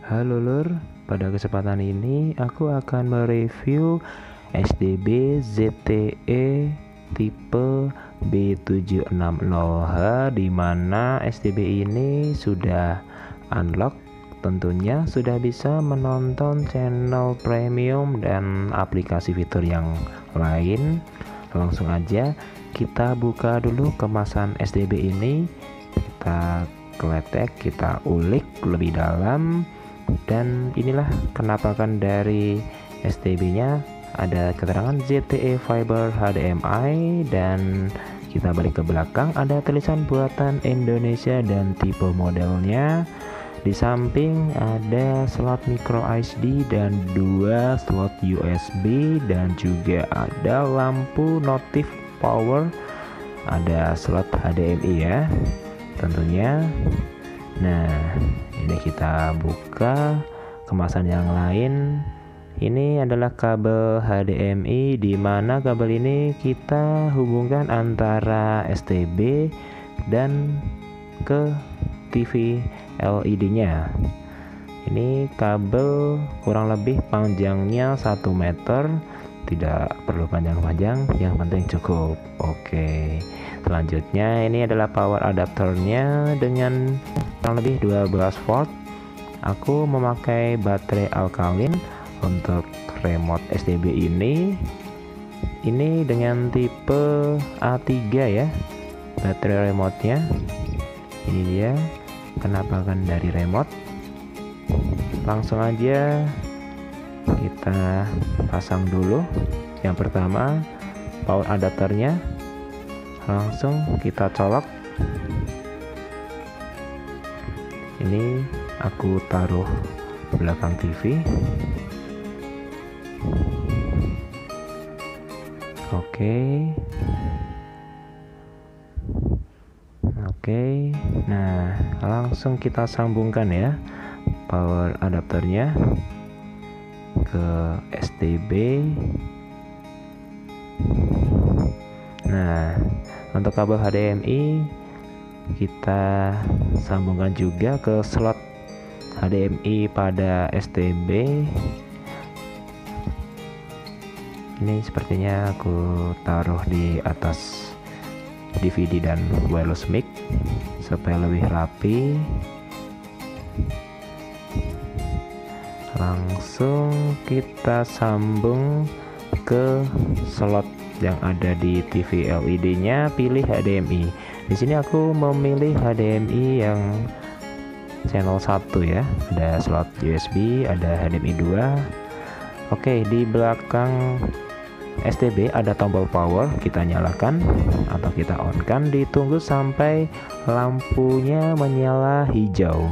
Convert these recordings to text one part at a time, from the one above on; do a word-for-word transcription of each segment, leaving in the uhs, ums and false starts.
Halo Lur, pada kesempatan ini aku akan mereview S D B Z T E tipe B tujuh enam nol H, di mana S D B ini sudah unlock, tentunya sudah bisa menonton channel premium dan aplikasi fitur yang lain. Langsung aja kita buka dulu kemasan S D B ini, kita kletek, kita ulik lebih dalam. Dan inilah penampakan dari S D B nya, ada keterangan Z T E Fiber H D M I, dan kita balik ke belakang ada tulisan buatan Indonesia dan tipe modelnya. Di samping ada slot micro S D dan dua slot U S B, dan juga ada lampu notif power, ada slot H D M I ya tentunya. Nah, ini kita buka kemasan yang lain. Ini adalah kabel H D M I, di mana kabel ini kita hubungkan antara S T B dan ke T V L E D-nya. Ini kabel kurang lebih panjangnya satu meter, tidak perlu panjang-panjang, yang penting cukup. Oke, selanjutnya ini adalah power adapternya dengan kurang lebih dua belas volt. Aku memakai baterai alkalin untuk remote S D B ini. Ini dengan tipe A tiga ya, baterai remote-nya. Ini dia penampakan dari remote. Langsung aja kita pasang dulu. Yang pertama, power adapternya langsung kita colok. Ini aku taruh belakang T V. Oke. Oke. Nah, langsung kita sambungkan ya power adapternya ke S T B. Nah, untuk kabel H D M I kita sambungkan juga ke slot H D M I pada S T B. Ini sepertinya aku taruh di atas D V D dan wireless mic supaya lebih rapi. Langsung kita sambung ke slot yang ada di T V L E D-nya, pilih H D M I. Di sini aku memilih H D M I yang channel satu ya. Ada slot U S B, ada H D M I dua. Oke, di belakang S T B ada tombol power, kita nyalakan atau kita on kan, ditunggu sampai lampunya menyala hijau.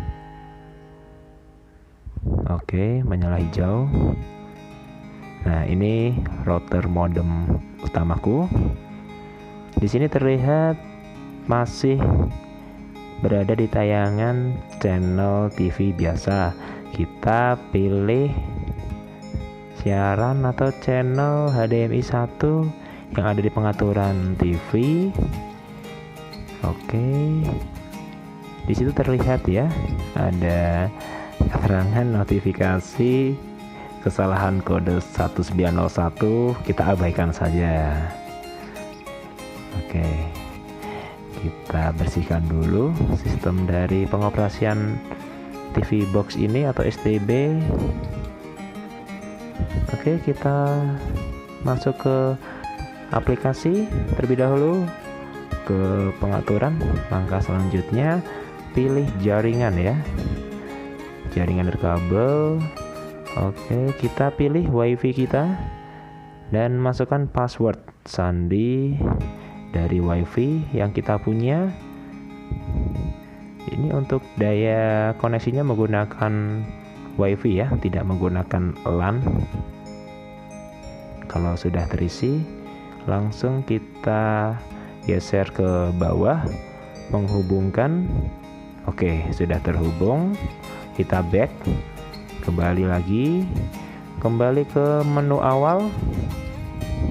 Oke, menyala hijau. Nah, ini router modem utamaku. Di sini terlihat masih berada di tayangan channel T V biasa. Kita pilih siaran atau channel H D M I satu yang ada di pengaturan T V. Oke. Di situ terlihat ya, ada keterangan notifikasi kesalahan kode satu sembilan nol satu, kita abaikan saja. Oke, kita bersihkan dulu sistem dari pengoperasian T V box ini atau S T B. Oke, kita masuk ke aplikasi terlebih dahulu, ke pengaturan. Langkah selanjutnya pilih jaringan ya, jaringan dari kabel. Oke, kita pilih WiFi kita dan masukkan password sandi dari WiFi yang kita punya. Ini untuk daya koneksinya menggunakan WiFi ya, tidak menggunakan LAN. Kalau sudah terisi, langsung kita geser ke bawah menghubungkan. Oke, sudah terhubung. Kita back, kembali lagi, kembali ke menu awal.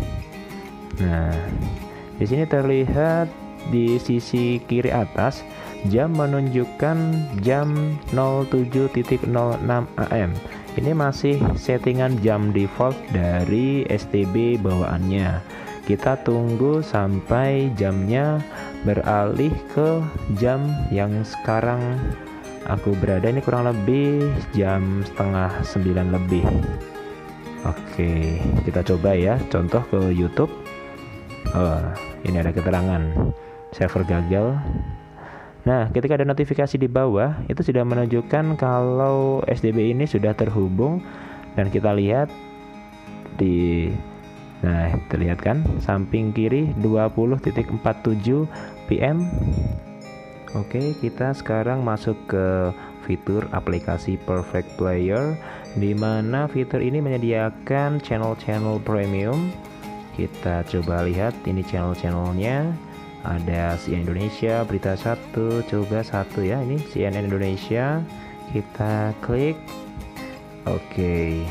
Nah, di sini terlihat di sisi kiri atas jam menunjukkan jam nol tujuh nol enam A M. Ini masih settingan jam default dari S T B bawaannya. Kita tunggu sampai jamnya beralih ke jam yang sekarang aku berada, ini kurang lebih jam setengah sembilan lebih. Oke, kita coba ya, contoh ke YouTube. Oh, ini ada keterangan server gagal. Nah, ketika ada notifikasi di bawah, itu sudah menunjukkan kalau S D B ini sudah terhubung. Dan kita lihat di, nah terlihat kan, samping kiri dua puluh empat puluh tujuh P M. Oke, kita sekarang masuk ke fitur aplikasi Perfect Player, di mana fitur ini menyediakan channel-channel premium. Kita coba lihat ini channel-channelnya. Ada C N N Indonesia, Berita Satu, coba satu ya, ini C N N Indonesia. Kita klik. Oke.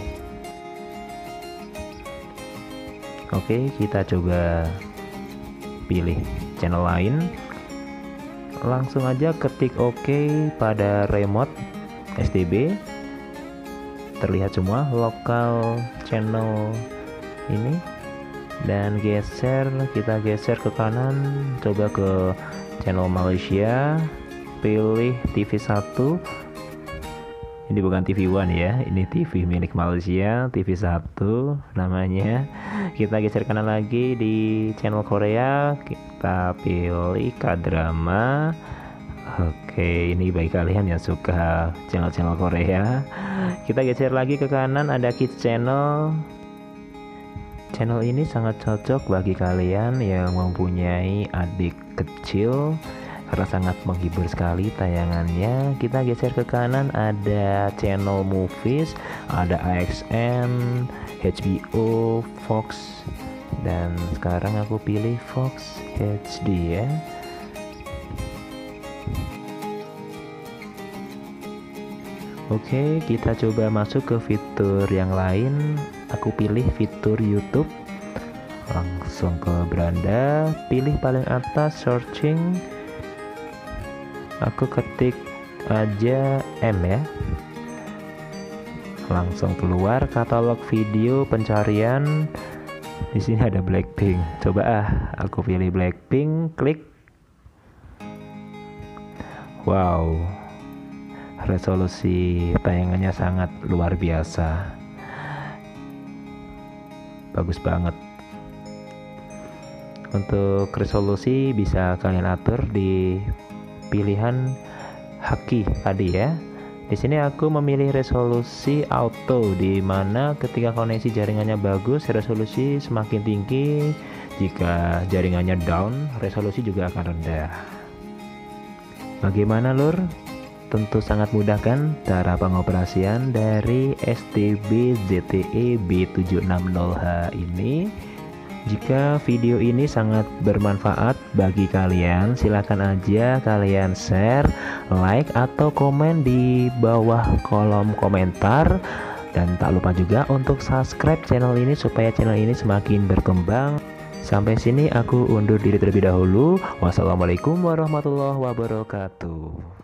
Oke, kita coba pilih channel lain. Langsung aja ketik oke pada remote S T B. Terlihat semua lokal channel ini. Dan geser, kita geser ke kanan, coba ke channel Malaysia, pilih T V satu. Ini bukan T V One ya, ini T V milik Malaysia, T V satu namanya. Kita geser kanan lagi di channel Korea, kita pilih K-drama. Oke, ini bagi kalian yang suka channel-channel Korea. Kita geser lagi ke kanan, ada Kids Channel. Channel ini sangat cocok bagi kalian yang mempunyai adik kecil karena sangat menghibur sekali tayangannya. Kita geser ke kanan, ada channel movies, ada A X N, H B O, Fox, dan sekarang aku pilih Fox H D ya. Oke, kita coba masuk ke fitur yang lain. Aku pilih fitur YouTube. Langsung ke beranda, pilih paling atas searching. Aku ketik aja M ya. Langsung keluar katalog video pencarian. Di sini ada Blackpink. Coba ah, aku pilih Blackpink, klik. Wow. Resolusi tayangannya sangat luar biasa, bagus banget. Untuk resolusi bisa kalian atur di pilihan haki tadi ya. Di sini aku memilih resolusi auto, di mana ketika koneksi jaringannya bagus, resolusi semakin tinggi. Jika jaringannya down, resolusi juga akan rendah. Bagaimana lur? Tentu sangat mudah kan cara pengoperasian dari S T B Z T E B tujuh enam nol H ini. Jika video ini sangat bermanfaat bagi kalian, silakan aja kalian share, like, atau komen di bawah kolom komentar. Dan tak lupa juga untuk subscribe channel ini supaya channel ini semakin berkembang. Sampai sini aku undur diri terlebih dahulu. Wassalamualaikum warahmatullahi wabarakatuh.